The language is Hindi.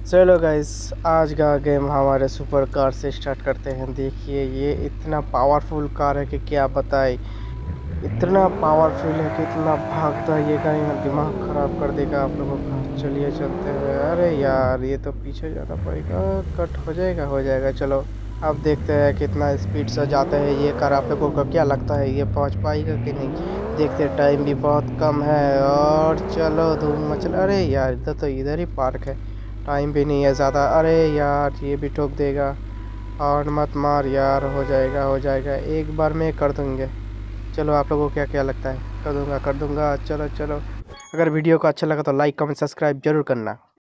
चलो गाइस, आज का गेम हमारे सुपर कार से स्टार्ट करते हैं। देखिए ये इतना पावरफुल कार है कि क्या बताए। इतना पावरफुल है कि इतना भागता है ये गाड़ी ना, दिमाग खराब कर देगा आप लोगों का। चलिए चलते हैं। अरे यार ये तो पीछे जाना पड़ेगा। कट हो जाएगा। चलो अब देखते हैं कितना स्पीड से जाते हैं ये कार। आप लोगों को क्या लगता है ये पहुंच पाएगा कि नहीं। देखते हैं, टाइम भी बहुत कम है। और चलो धूम मचल। अरे यार इधर ही पार्क है। टाइम भी नहीं है ज़्यादा। अरे यार ये भी ठोक देगा। और मत मार यार, हो जाएगा एक बार में कर दूंगे। चलो आप लोगों को क्या क्या लगता है। कर दूंगा। चलो चलो। अगर वीडियो को अच्छा लगा तो लाइक कमेंट सब्सक्राइब जरूर करना।